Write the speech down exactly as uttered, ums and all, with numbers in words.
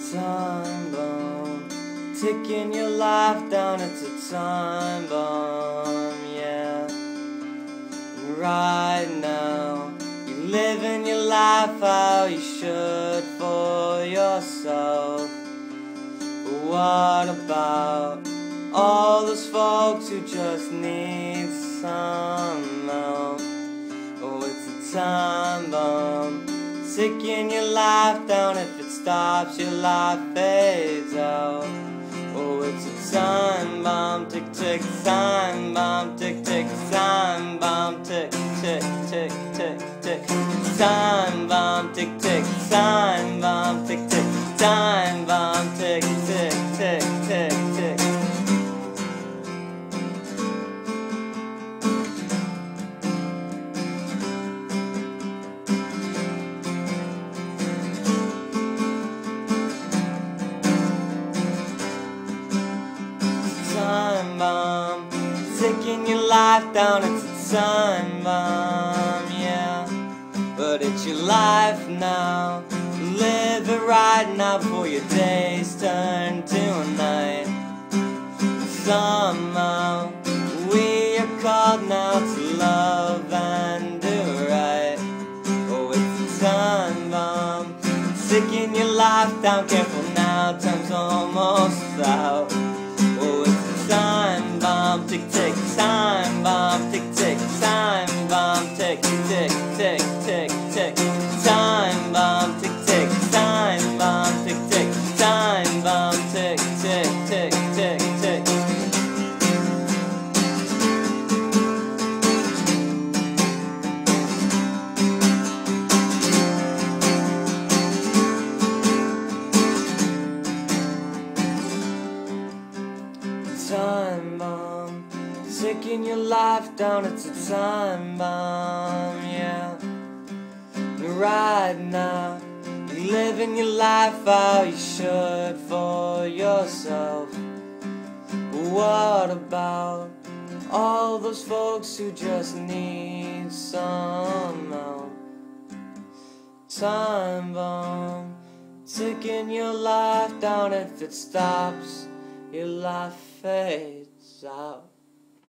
time bomb, ticking your life down, it's a time bomb, yeah. And right now, you're living your life how you should for yourself. But what about all those folks who just need some help? Oh, it's a time bomb, ticking your life down. If it stops, your life fades out. Oh, it's a time bomb, tick tick, time bomb, tick tick, time bomb, tick tick tick tick tick, time bomb, tick tick, time bomb, tick tick, time bomb, tick tick tick tick tick. Time bomb, ticking your life down, it's a time bomb, yeah. But it's your life now, live it right now before your days turn to a night. Somehow, we are called now to love and do right. Oh, it's a time bomb, ticking your life down, careful now, time's almost out. Oh, it's a time bomb, tick tick, time bomb, tick tick, time bomb, tick tick tick tick tick, time bomb, tick tick, time bomb, tick tick, time bomb, tick tick tick tick tick. Time bomb, ticking your life down, it's a time bomb, yeah. And right now, you're living your life how you should for yourself. But what about all those folks who just need some help? Time bomb, ticking your life down, if it stops, your life fades out.